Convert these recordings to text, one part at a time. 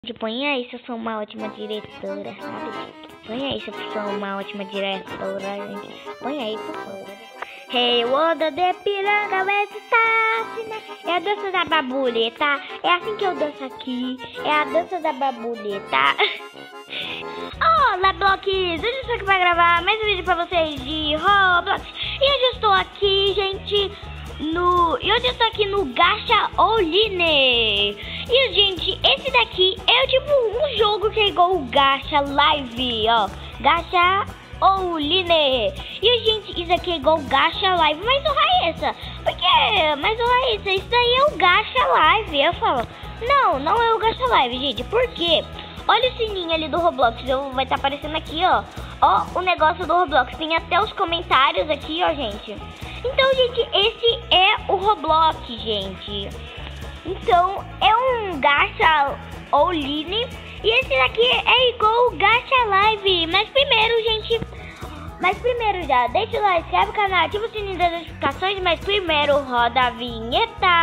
Põe aí se eu sou uma ótima diretora, sabe? Põe aí se eu sou uma ótima diretora, gente. Põe aí, por favor. Hey, onda de piranga, é a dança da babuleta. É assim que eu danço aqui. É a dança da babuleta. Olá, Blox! Hoje eu estou aqui para gravar mais um vídeo para vocês de Roblox. E hoje eu estou aqui, gente, hoje eu estou aqui no Gacha Online. E, gente, esse daqui é tipo um jogo que é igual o Gacha Live, ó. Gacha Online. E, gente, isso aqui é igual o Gacha Live. Mas, ô Raíssa, por quê? Mas, ô Raíssa, isso daí é o Gacha Live. Eu falo, não é o Gacha Live, gente. Por quê? Olha o sininho ali do Roblox, vai estar aparecendo aqui, ó. Ó, o negócio do Roblox. Tem até os comentários aqui, ó, gente. Então, gente, esse é o Roblox, gente. Então, é um Gacha Online. E esse daqui é igual o Gacha Live. Mas primeiro já, deixa o like, inscreve o canal, ativa o sininho das notificações. Mas primeiro roda a vinheta.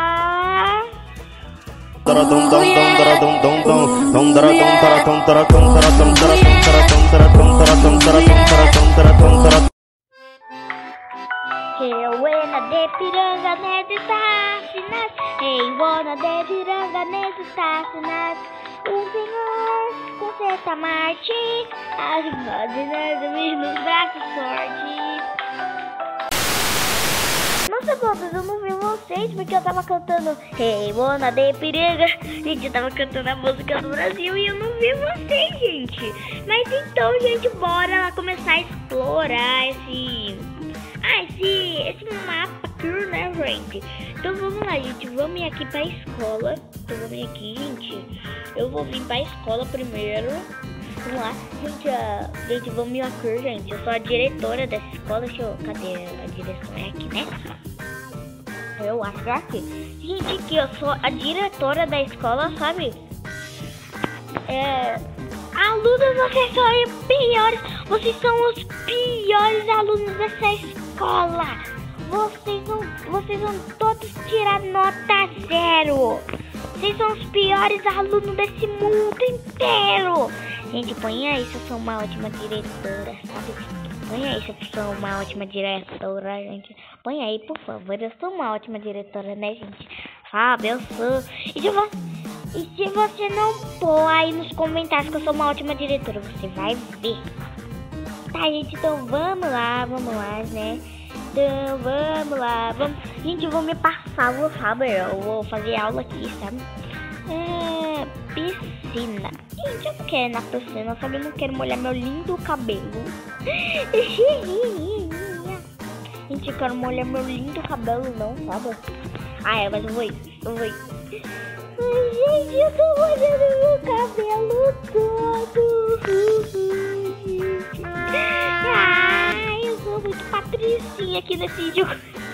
Eu wanna de piranga nesse assassinas. Hey, wanna de piranga nesse assassinas. O senhor conserta Marte. As irmãs nos braços fortes. Nossa, Blox, eu não vi vocês porque eu tava cantando Hey, wanna de piranga. Gente, eu tava cantando a música do Brasil e eu não vi vocês, gente. Mas então, gente, bora lá começar a explorar esse mapa aqui, né, gente? Então vamos lá, gente, vamos ir aqui pra escola. Então vamos vir aqui, gente. Eu vou vir pra escola primeiro. Vamos lá, gente, vamos ir aqui, gente. Eu sou a diretora dessa escola. Cadê a direção? É aqui, né? Eu acho que é aqui. Gente, aqui eu sou a diretora da escola, sabe? Alunos, vocês são os piores. Vocês são os piores alunos dessa escola. Vocês vão todos tirar nota 0. Vocês são os piores alunos desse mundo inteiro. Gente, põe aí se eu sou uma ótima diretora, sabe? Põe aí se eu sou uma ótima diretora, gente. Põe aí, por favor. Eu sou uma ótima diretora, né, gente? Sabe, eu sou. E se você não pôr aí nos comentários que eu sou uma ótima diretora, você vai ver. Tá, gente? Então vamos lá, né? Então vamos lá. Gente, eu vou me passar, sabe? Eu vou fazer aula aqui, sabe? Piscina. Gente, eu não quero ir na piscina, sabe? Eu não quero molhar meu lindo cabelo. Gente, eu quero molhar meu lindo cabelo, não, sabe? Mas eu vou ir. Gente, eu tô molhando meu cabelo todo. Eu sou muito patricinha aqui nesse jogo.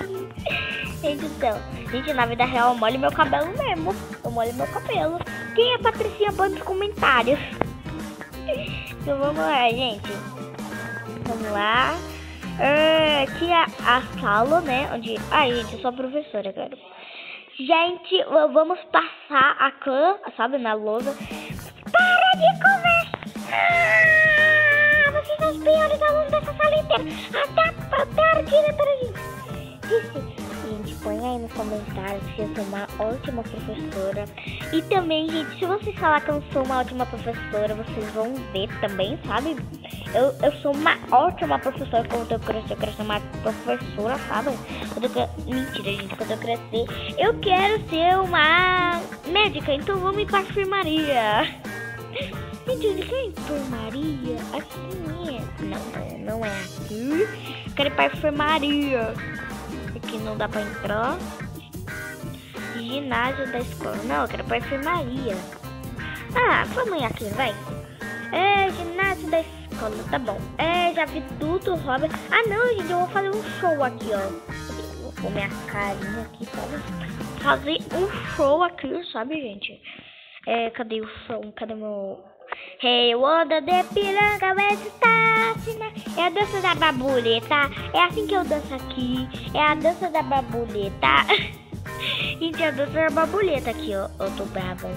Gente, na vida real eu molho meu cabelo mesmo. Eu molho meu cabelo. Quem é Patricinha? Põe nos comentários. Então vamos lá, gente. Vamos lá. Aqui é a sala, né? Onde... gente, eu sou a professora agora. Gente, vamos passar a clã, sabe, na lousa. Para de conversar! Vocês são os piores alunos dessa sala inteira. Até a diretora, gente. Gente, põe aí nos comentários que eu sou uma ótima professora. E também, gente, se vocês falar que eu não sou uma ótima professora, vocês vão ver também, sabe? Eu sou uma ótima professora. Quando eu crescer, eu quero ser uma professora, sabe? Mentira, gente, quando eu crescer, eu quero ser uma médica. Então vamos ir pra enfermaria. Gente, onde que é enfermaria? Aqui é. Não é aqui. Eu quero ir pra enfermaria. Aqui não dá pra entrar. Ginásio da escola. Não, eu quero ir pra enfermaria. Vamos ir aqui, vai. Ginásio da escola, tá bom. Já vi tudo, Robert. Não, gente, eu vou fazer um show aqui, ó. Vou pôr minha carinha aqui, sabe? Fazer um show aqui, sabe, gente? Cadê o som? Cadê meu... Hey, onda de piranga, é a dança da babuleta. É assim que eu danço aqui. É a dança da babuleta. Gente, a dança da babuleta aqui, ó. Eu tô brava.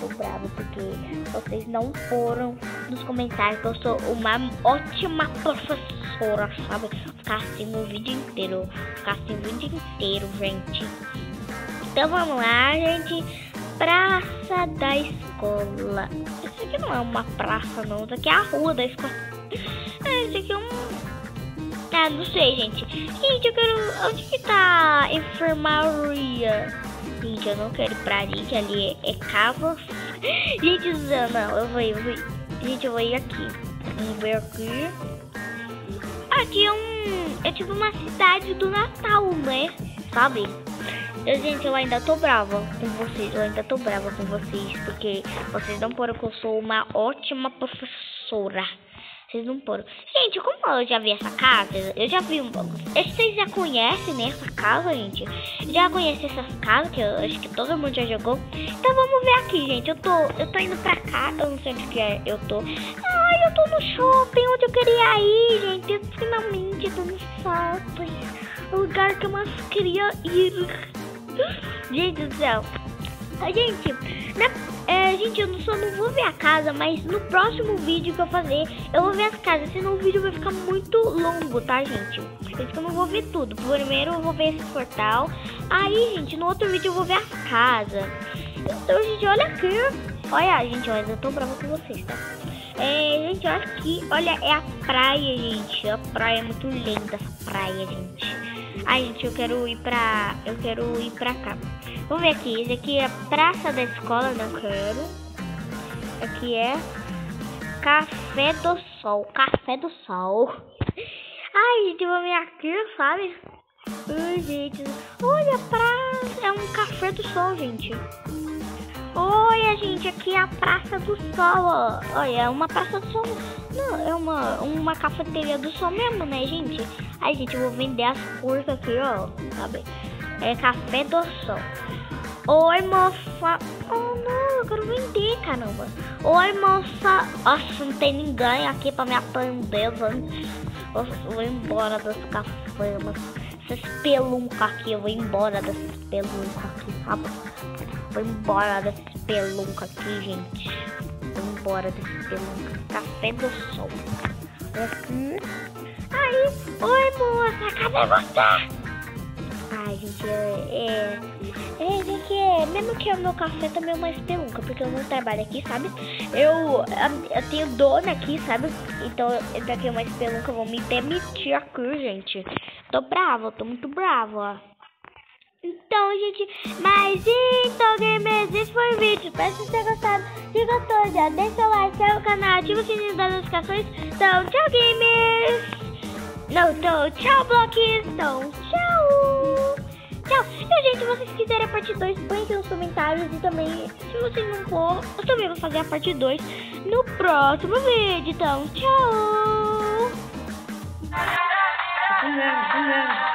tô brava porque vocês não foram nos comentários que eu sou uma ótima professora, sabe? Ficar assim o vídeo inteiro, gente. Então vamos lá, gente. Praça da escola. Isso aqui não é uma praça, não. Isso aqui é a rua da escola. Isso aqui é não sei, gente. Gente, eu quero... Onde que tá a enfermaria? Gente, eu não quero ir pra ali é cava. Gente, não, eu vou ir. Gente, eu vou ir aqui. Vamos ver aqui. Aqui é tipo uma cidade do Natal, né? Sabe? Gente, eu ainda tô brava com vocês. Porque vocês não foram que eu sou uma ótima professora. Vocês não foram. Gente, como eu já vi essa casa, eu já vi um pouco. Vocês já conhecem, né, essa casa, gente? Já conhecem essas casas, que eu acho que todo mundo já jogou. Então vamos ver aqui, gente. Eu tô indo pra cá, eu não sei onde que é. Eu tô no shopping, onde eu queria ir, gente. Eu finalmente tô no shopping. O lugar que eu mais queria ir. Gente do céu. Gente, gente, eu não vou ver a casa, mas no próximo vídeo que eu fazer, eu vou ver as casas, senão o vídeo vai ficar muito longo, tá, gente? Por isso que eu não vou ver tudo. Primeiro eu vou ver esse portal, aí, gente, no outro vídeo eu vou ver as casas. Então, gente, olha aqui. Olha, gente, olha, eu tô brava com vocês, tá? Gente, olha aqui. Olha, é a praia, gente. A praia é muito linda, essa praia, gente. Ai, gente, eu quero ir pra cá. Vamos ver aqui. Esse aqui é a Praça da Escola, não quero. Aqui é Café do Sol. Ai, gente, vamos ver aqui, sabe? Ai, gente. Olha a praça. É um Café do Sol, gente. Olha, gente, aqui é a Praça do Sol, ó. Olha, é uma Praça do Sol. Não, é uma cafeteria do sol mesmo, né, gente? Ai, gente, eu vou vender as coisas aqui, ó. Sabe? É Café do Sol. Oi, moça. Oh, não, eu quero vender, caramba. Oi, moça. Nossa, não tem ninguém aqui pra me atender. Vou embora desse café, mas essas peluncas aqui. Eu vou embora desses peluncas aqui, sabe? Vou embora desses peluncas aqui, gente. Vou embora desses peluncas. Café do Sol. Aqui. Aí, oi, moça. Cadê você? Ai, gente, gente, mesmo que o meu café também é uma espelunca, porque eu não trabalho aqui, sabe? Eu tenho dona aqui, sabe? Então, daqui é uma espelunca, eu vou me demitir aqui, gente. Tô muito brava. Então, gente, gamers, esse foi o vídeo. Espero que tenham gostado. Se gostou, já deixa o like, inscreve no canal, ativa o sininho das notificações. Então, tchau, gamers! Tchau, bloquinhos. Então, tchau. E, gente, se vocês quiserem a parte 2, põe aqui nos comentários. E também, se vocês não for, eu também vou fazer a parte 2 no próximo vídeo. Então, tchau.